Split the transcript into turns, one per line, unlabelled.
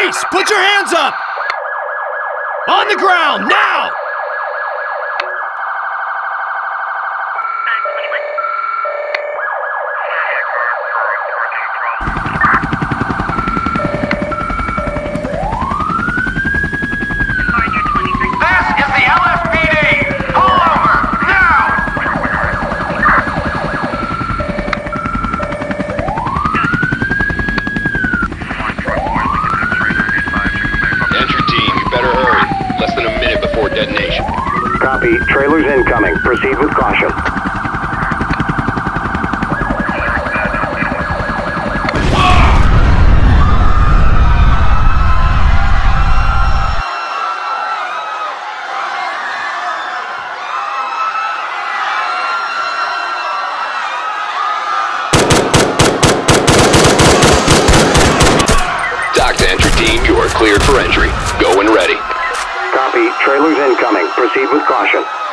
Police, put your hands up! On the ground, now!
Detonation.
Copy. Trailers incoming. Proceed with caution.
Dock to entry team, you are cleared for entry. Go when ready.
Copy. Trailers incoming. Proceed with caution.